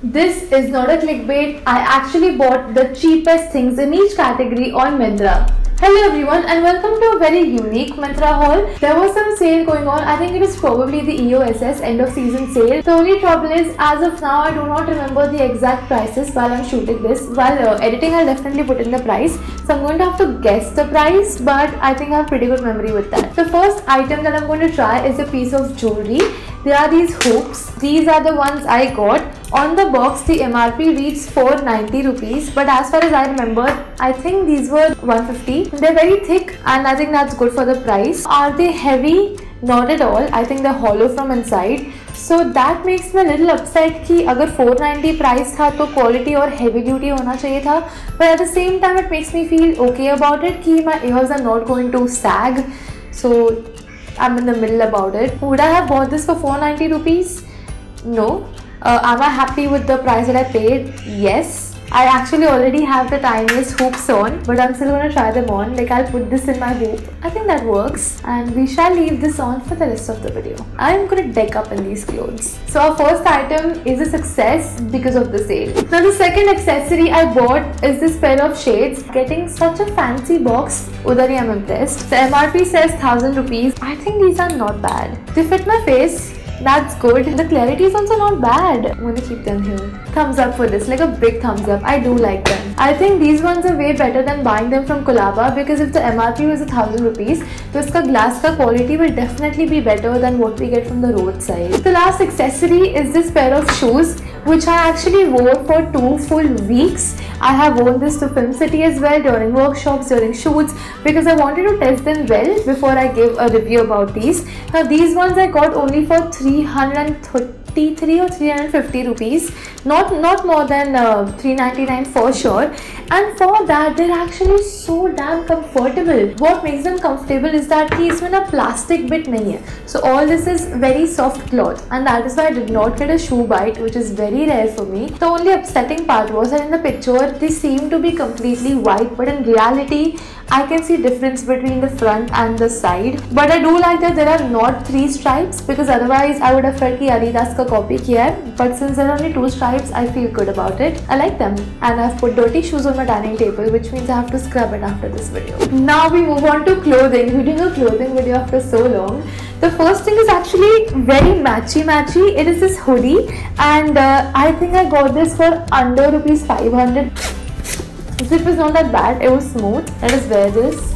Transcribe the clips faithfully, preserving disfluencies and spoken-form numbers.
This is not a clickbait. I actually bought the cheapest things in each category on Myntra. Hello everyone and welcome to a very unique Myntra haul. There was some sale going on. I think it is probably the E O S S end of season sale. The only trouble is, as of now, I do not remember the exact prices while I'm shooting this. While uh, editing, I'll definitely put in the price. So I'm going to have to guess the price, but I think I have pretty good memory with that. The first item that I'm going to try is a piece of jewelry. There are these hoops. These are the ones I got. On the box, the M R P reads four ninety rupees, but as far as I remember, I think these were one fifty. They're very thick and I think that's good for the price. Are they heavy? Not at all. I think they're hollow from inside. So that makes me a little upset कि अगर four ninety price था तो quality और heavy duty होना चाहिए था. But at the same time, it makes me feel okay about it कि my ears are not going to sag. So I'm in the middle about it. Would I have bought this for four ninety rupees? No. Uh, am I happy with the price that I paid? Yes. I actually already have the tiniest hoops on, but I'm still going to try them on. Like, I'll put this in my hoop. I think that works. And we shall leave this on for the rest of the video. I'm going to deck up in these clothes. So our first item is a success because of the sale. Now the second accessory I bought is this pair of shades. Getting such a fancy box, udari I'm impressed. The M R P says one thousand rupees. I think these are not bad. They fit my face. That's good. The clarity is also not bad. I'm gonna keep them here. Thumbs up for this, like a big thumbs up. I do like them. I think these ones are way better than buying them from Colaba, because if the M R P was a thousand rupees, so iska glass ka quality will definitely be better than what we get from the roadside. The last accessory is this pair of shoes, which I actually wore for two full weeks. I have worn this to Film City as well, during workshops, during shoots, because I wanted to test them well before I give a review about these. Now these ones I got only for three hundred thirty-three or three hundred fifty rupees, not not more than uh, three ninety-nine for sure. And for that, they're actually so damn comfortable. What makes them comfortable is that इसमें ना plastic bit नहीं है. So all this is very soft cloth, and that is why I did not get a shoe bite, which is very rare for me. The only upsetting part was that in the picture they seem to be completely white, but in reality I can see difference between the front and the side. But I do like that there are not three stripes, because otherwise I would have felt कि Adidas का copy किया है. But since there are only two stripes, I feel good about it. I like them, and I've put dirty shoes on my dining table, which means I have to scrub it after this video. Now we move on to clothing. We're doing a clothing video after so long. The first thing is actually very matchy matchy. It is this hoodie, and uh, I think I got this for under rupees five hundred. Zip is not that bad. It was smooth. Let us wear this.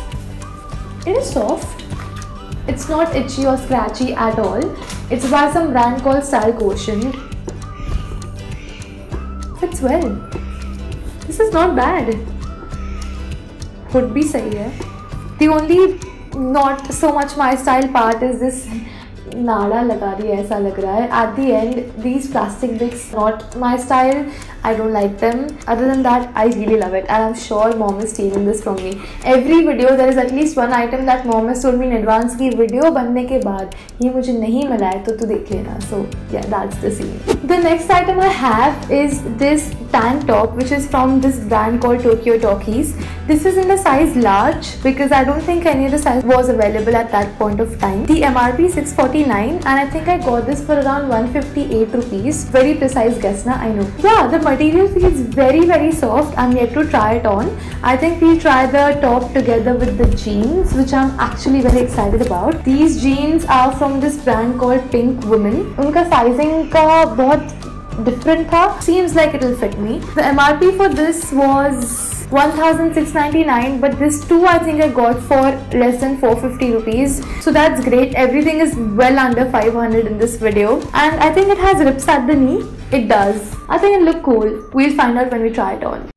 It is soft. It's not itchy or scratchy at all. It's by some brand called Style Quotient. Fits well. This is not bad. Could be sahi hai. The only not so much my style part is this नाड़ा लगा रही है ऐसा लग रहा है. At the end, these plastic bags not my style. I don't like them. Other than that, I really love it, and I'm sure mom is stealing this from me. Every video there is at least one item that mom has told me in advance कि video बनने के बाद ये मुझे नहीं मिला है तो तू देख लेना. So yeah, that's the scene. The next item I have is this tank top, which is from this brand called Tokyo Talkies. This is in the size large, because I don't think any of the size was available at that point of time. The M R P six forty-nine, and I think I got this for around one fifty-eight rupees. Very precise guess na, I know. Yeah, the material feels very very soft. I'm yet to try it on. I think we'll try the top together with the jeans, which I'm actually very excited about. These jeans are from this brand called Pink Women. उनका sizing का बहुत different था. Seems like it will fit me. The M R P for this was one thousand six ninety-nine, but this too I think I got for less than four fifty rupees. So that's great. Everything is well under five hundred in this video, and I think it has rips at the knee. It does. I think it look cool. We'll find out when we try it on.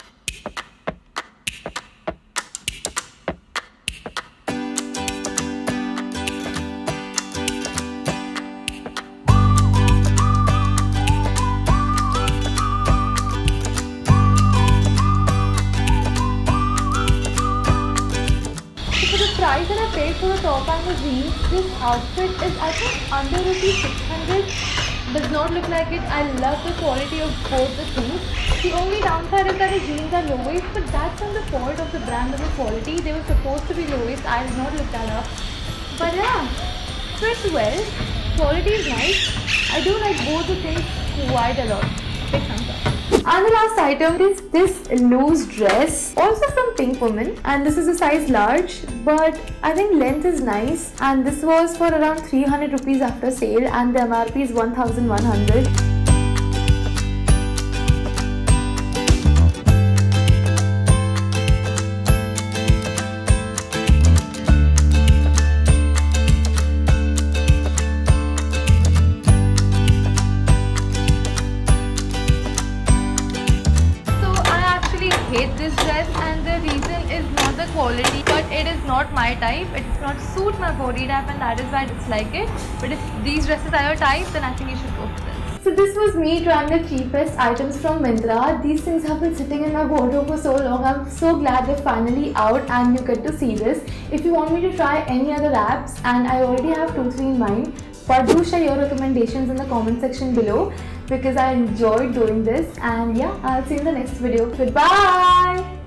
Price that I paid for the top and the jeans, this outfit is I think under rupees six hundred. Does not look like it. I love the quality of both the two. The only downside is that the jeans are low waist, but that's not the fault of the brand or the quality. They were supposed to be low waist. I did not look that up. But yeah, fits well. Quality is nice. I do like both the things quite a lot. Big And the last item is this loose dress, also from Pink Woman, and this is a size large, but I think length is nice, and this was for around three hundred rupees after sale, and the M R P is one thousand one hundred. hate this dress, and the reason is not the quality, but it is not my type. It does not suit my body type, and that is why I dislike it. But if these dresses are your type, then I think you should go for this. So this was me trying the cheapest items from Myntra. These things have been sitting in my wardrobe for so long. I'm so glad they're finally out and you get to see this. If you want me to try any other apps, and I already have two three in mind, but do share your recommendations in the comment section below, because I enjoyed doing this. And yeah, I'll see you in the next video. Goodbye!